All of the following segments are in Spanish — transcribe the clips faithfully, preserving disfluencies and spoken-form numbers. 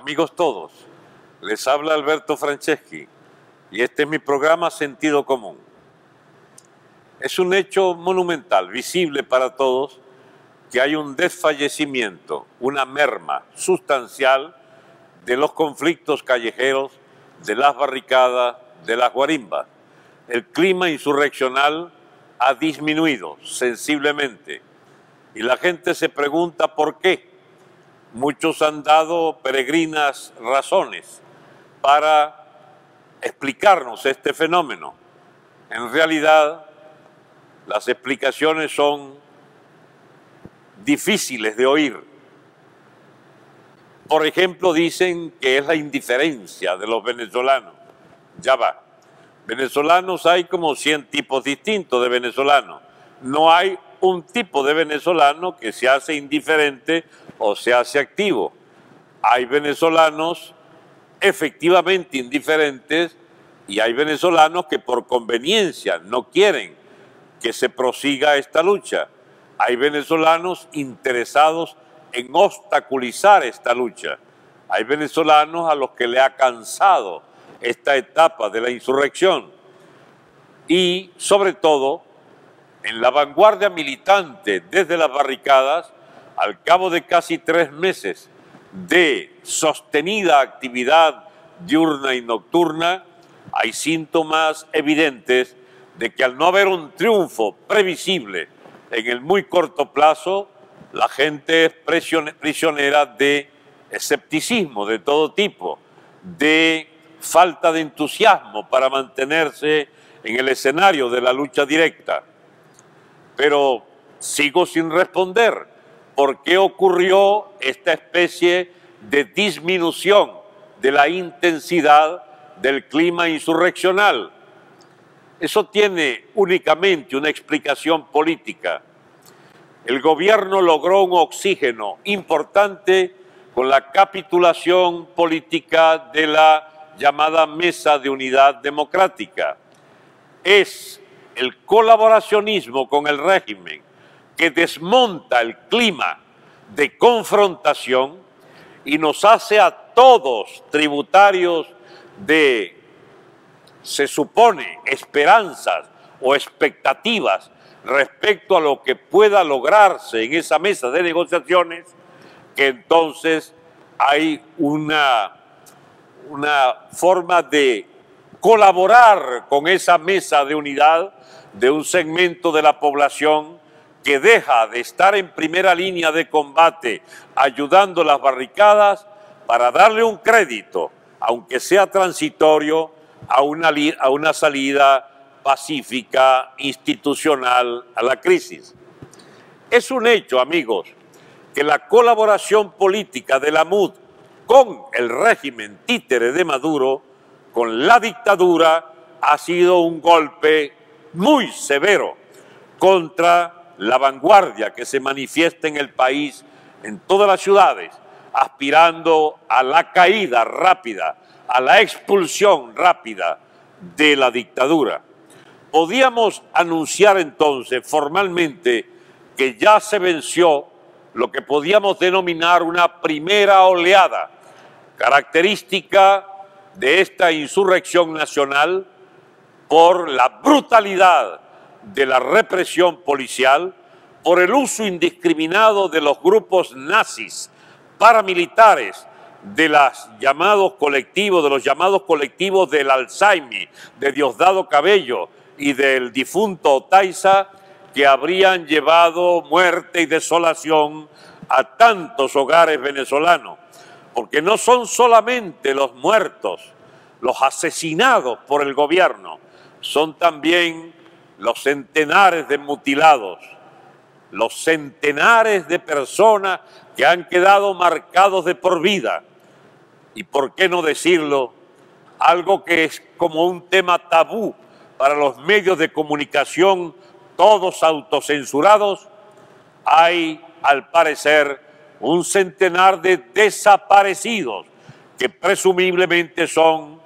Amigos todos, les habla Alberto Franceschi y este es mi programa Sentido Común. Es un hecho monumental, visible para todos, que hay un desfallecimiento, una merma sustancial de los conflictos callejeros, de las barricadas, de las guarimbas. El clima insurreccional ha disminuido sensiblemente y la gente se pregunta por qué. Muchos han dado peregrinas razones para explicarnos este fenómeno. En realidad, las explicaciones son difíciles de oír. Por ejemplo, dicen que es la indiferencia de los venezolanos. Ya va. Venezolanos hay como cien tipos distintos de venezolanos. No hay un tipo de venezolano que se hace indiferente o se hace activo. Hay venezolanos efectivamente indiferentes y hay venezolanos que por conveniencia no quieren que se prosiga esta lucha. Hay venezolanos interesados en obstaculizar esta lucha. Hay venezolanos a los que le ha cansado esta etapa de la insurrección. Y sobre todo, en la vanguardia militante desde las barricadas, al cabo de casi tres meses de sostenida actividad diurna y nocturna, hay síntomas evidentes de que al no haber un triunfo previsible en el muy corto plazo, la gente es prisionera de escepticismo de todo tipo, de falta de entusiasmo para mantenerse en el escenario de la lucha directa. Pero sigo sin responder por qué ocurrió esta especie de disminución de la intensidad del clima insurreccional. Eso tiene únicamente una explicación política. El gobierno logró un oxígeno importante con la capitulación política de la llamada Mesa de Unidad Democrática. Es el colaboracionismo con el régimen que desmonta el clima de confrontación y nos hace a todos tributarios de, se supone, esperanzas o expectativas respecto a lo que pueda lograrse en esa mesa de negociaciones, que entonces hay una, una forma de colaborar con esa mesa de unidad de un segmento de la población que deja de estar en primera línea de combate ayudando las barricadas para darle un crédito, aunque sea transitorio, a una, a una salida pacífica, institucional a la crisis. Es un hecho, amigos, que la colaboración política de la M U D con el régimen títere de Maduro, con la dictadura, ha sido un golpe muy severo contra la vanguardia que se manifiesta en el país, en todas las ciudades, aspirando a la caída rápida, a la expulsión rápida de la dictadura. Podíamos anunciar entonces formalmente que ya se venció lo que podíamos denominar una primera oleada, característica de esta insurrección nacional por la brutalidad de la represión policial, por el uso indiscriminado de los grupos nazis paramilitares, de los llamados colectivos, de los llamados colectivos del Alzheimer, de Diosdado Cabello y del difunto Otaiza, que habrían llevado muerte y desolación a tantos hogares venezolanos. Porque no son solamente los muertos, los asesinados por el gobierno, son también los centenares de mutilados, los centenares de personas que han quedado marcados de por vida. Y por qué no decirlo, algo que es como un tema tabú para los medios de comunicación, todos autocensurados, hay al parecer un centenar de desaparecidos que presumiblemente son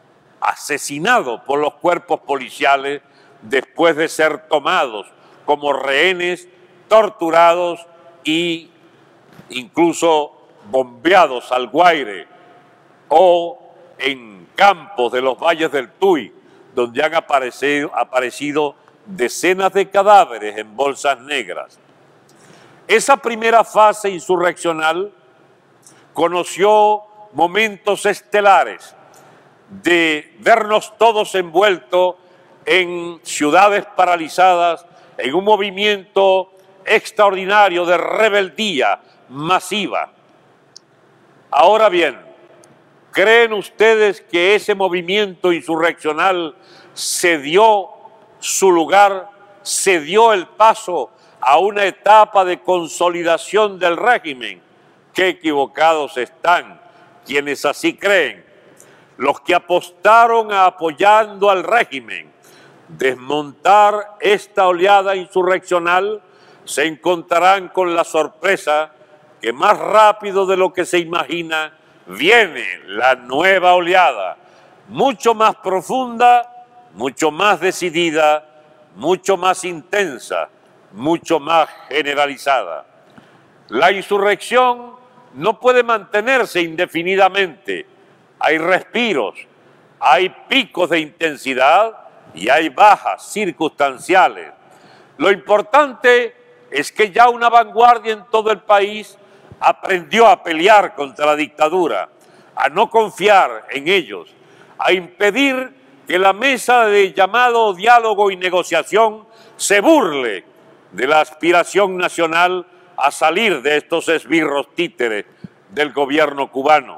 asesinados por los cuerpos policiales después de ser tomados como rehenes, torturados e incluso bombeados al Guaire o en campos de los valles del Tuy, donde han aparecido, aparecido decenas de cadáveres en bolsas negras. Esa primera fase insurreccional conoció momentos estelares de vernos todos envueltos en ciudades paralizadas, en un movimiento extraordinario de rebeldía masiva. Ahora bien, ¿creen ustedes que ese movimiento insurreccional se dio su lugar, se dio el paso a una etapa de consolidación del régimen? Qué equivocados están quienes así creen. Los que apostaron a apoyando al régimen, desmontar esta oleada insurreccional, se encontrarán con la sorpresa que más rápido de lo que se imagina viene la nueva oleada, mucho más profunda, mucho más decidida, mucho más intensa, mucho más generalizada. La insurrección no puede mantenerse indefinidamente. Hay respiros, hay picos de intensidad y hay bajas circunstanciales. Lo importante es que ya una vanguardia en todo el país aprendió a pelear contra la dictadura, a no confiar en ellos, a impedir que la mesa de llamado diálogo y negociación se burle de la aspiración nacional a salir de estos esbirros títeres del gobierno cubano.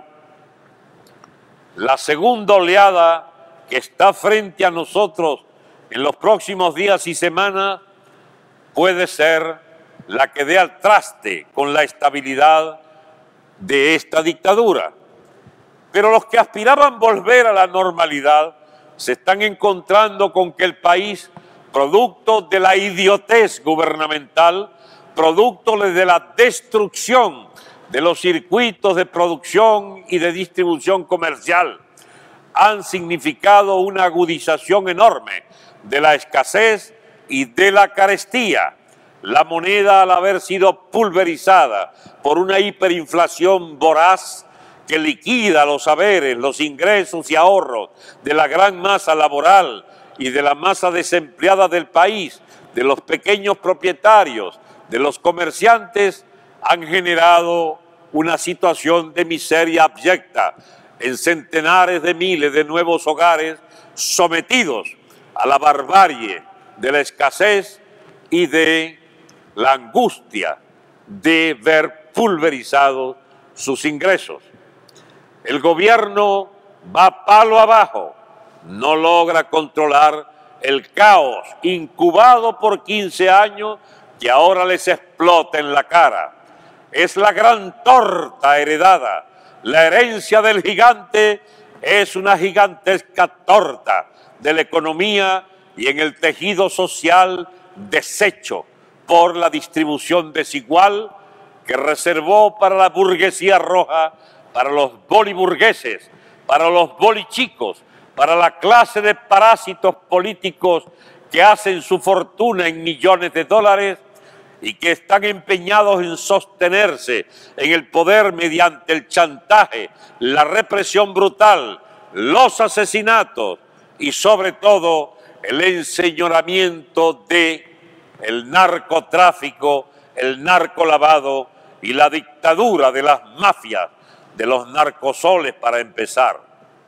La segunda oleada que está frente a nosotros en los próximos días y semanas puede ser la que dé al traste con la estabilidad de esta dictadura. Pero los que aspiraban volver a la normalidad se están encontrando con que el país, producto de la idiotez gubernamental, producto de la destrucción de los circuitos de producción y de distribución comercial, han significado una agudización enorme de la escasez y de la carestía. La moneda, al haber sido pulverizada por una hiperinflación voraz que liquida los saberes, los ingresos y ahorros de la gran masa laboral y de la masa desempleada del país, de los pequeños propietarios, de los comerciantes, han generado una situación de miseria abyecta en centenares de miles de nuevos hogares sometidos a la barbarie de la escasez y de la angustia de ver pulverizados sus ingresos. El gobierno va palo abajo, no logra controlar el caos incubado por quince años que ahora les explota en la cara. Es la gran torta heredada. La herencia del gigante es una gigantesca torta de la economía y en el tejido social deshecho por la distribución desigual que reservó para la burguesía roja, para los boliburgueses, para los bolichicos, para la clase de parásitos políticos que hacen su fortuna en millones de dólares y que están empeñados en sostenerse en el poder mediante el chantaje, la represión brutal, los asesinatos y sobre todo el enseñoramiento de el narcotráfico, el narcolavado y la dictadura de las mafias, de los narcosoles para empezar.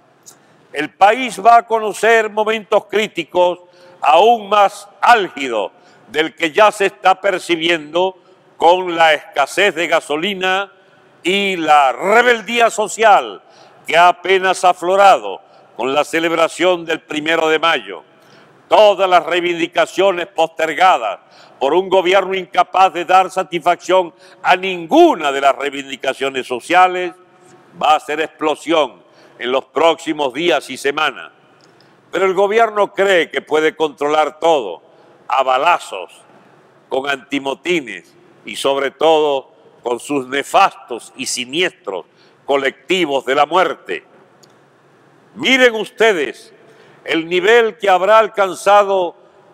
El país va a conocer momentos críticos aún más álgidos del que ya se está percibiendo con la escasez de gasolina y la rebeldía social que ha apenas aflorado con la celebración del primero de mayo. Todas las reivindicaciones postergadas por un gobierno incapaz de dar satisfacción a ninguna de las reivindicaciones sociales va a ser explosión en los próximos días y semanas. Pero el gobierno cree que puede controlar todo a balazos, con antimotines y sobre todo con sus nefastos y siniestros colectivos de la muerte. Miren ustedes el nivel que habrá alcanzado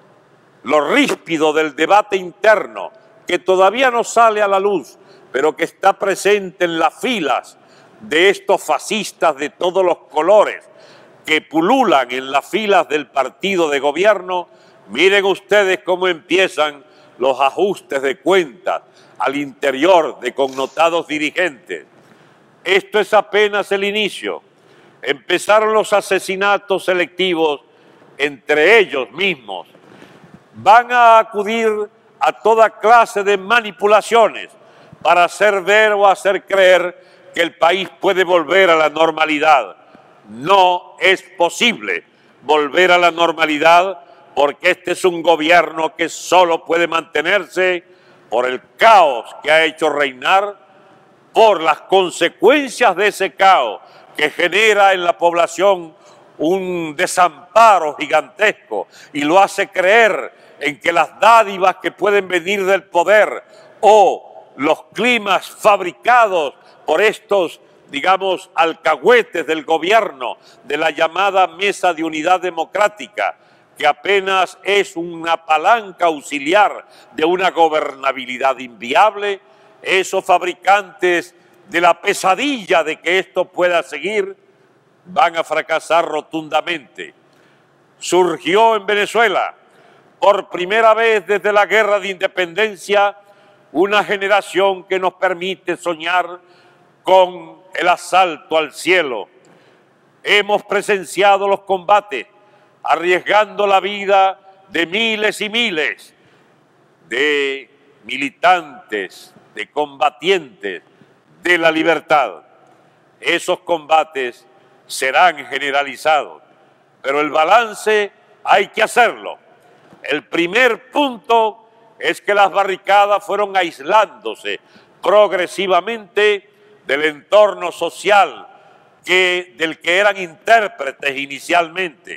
lo ríspido del debate interno, que todavía no sale a la luz, pero que está presente en las filas de estos fascistas de todos los colores que pululan en las filas del partido de gobierno, miren ustedes cómo empiezan los ajustes de cuentas al interior de connotados dirigentes. Esto es apenas el inicio. Empezaron los asesinatos selectivos entre ellos mismos. Van a acudir a toda clase de manipulaciones para hacer ver o hacer creer que el país puede volver a la normalidad. No es posible volver a la normalidad porque este es un gobierno que solo puede mantenerse por el caos que ha hecho reinar, por las consecuencias de ese caos que genera en la población un desamparo gigantesco y lo hace creer en que las dádivas que pueden venir del poder o los climas fabricados por estos, digamos, alcahuetes del gobierno de la llamada Mesa de Unidad Democrática, que apenas es una palanca auxiliar de una gobernabilidad inviable, esos fabricantes de la pesadilla de que esto pueda seguir van a fracasar rotundamente. Surgió en Venezuela, por primera vez desde la guerra de independencia, una generación que nos permite soñar con el asalto al cielo. Hemos presenciado los combates, arriesgando la vida de miles y miles de militantes, de combatientes de la libertad. Esos combates serán generalizados, pero el balance hay que hacerlo. El primer punto es que las barricadas fueron aislándose progresivamente del entorno social que, del que eran intérpretes inicialmente.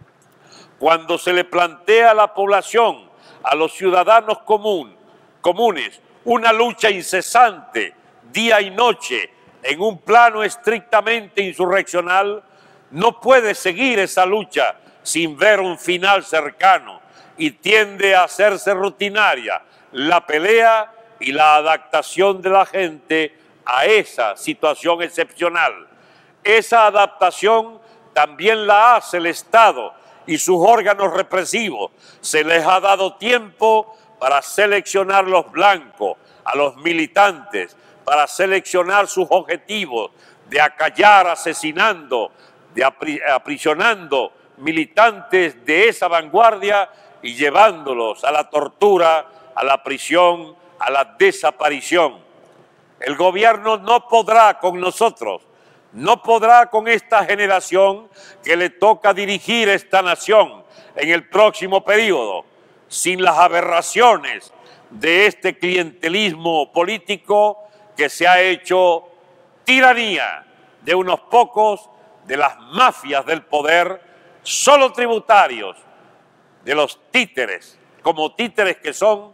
Cuando se le plantea a la población, a los ciudadanos común, comunes, una lucha incesante, día y noche, en un plano estrictamente insurreccional, no puede seguir esa lucha sin ver un final cercano y tiende a hacerse rutinaria la pelea y la adaptación de la gente a esa situación excepcional. Esa adaptación también la hace el Estado y sus órganos represivos. Se les ha dado tiempo para seleccionar los blancos, a los militantes, para seleccionar sus objetivos de acallar, asesinando, de apri aprisionando militantes de esa vanguardia y llevándolos a la tortura, a la prisión, a la desaparición. El gobierno no podrá con nosotros, no podrá con esta generación que le toca dirigir esta nación en el próximo periodo, sin las aberraciones de este clientelismo político que se ha hecho tiranía de unos pocos, de las mafias del poder, solo tributarios, de los títeres, como títeres que son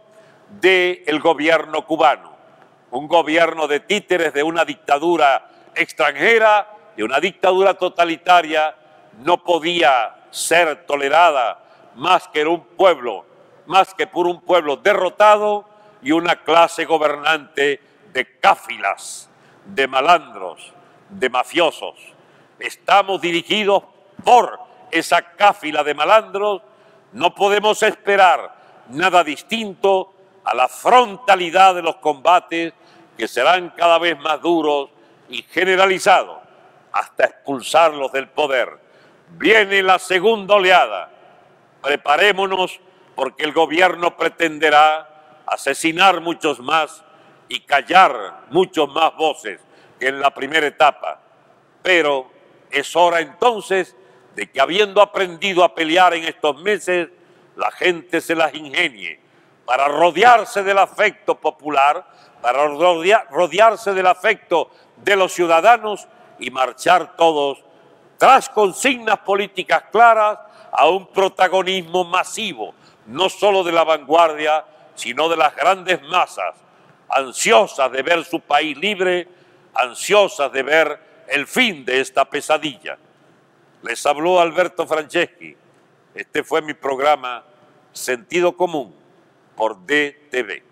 del gobierno cubano. Un gobierno de títeres de una dictadura extranjera, de una dictadura totalitaria, no podía ser tolerada más que un pueblo, más que por un pueblo derrotado y una clase gobernante de cáfilas, de malandros, de mafiosos. Estamos dirigidos por esa cáfila de malandros. No podemos esperar nada distinto a la frontalidad de los combates que serán cada vez más duros y generalizados hasta expulsarlos del poder. Viene la segunda oleada. Preparémonos porque el gobierno pretenderá asesinar muchos más y callar muchos más voces que en la primera etapa. Pero es hora entonces de que, habiendo aprendido a pelear en estos meses, la gente se las ingenie para rodearse del afecto popular, para rodear, rodearse del afecto de los ciudadanos y marchar todos tras consignas políticas claras a un protagonismo masivo, no solo de la vanguardia, sino de las grandes masas, ansiosas de ver su país libre, ansiosas de ver el fin de esta pesadilla. Les habló Alberto Franceschi. Este fue mi programa Sentido Común por D T V.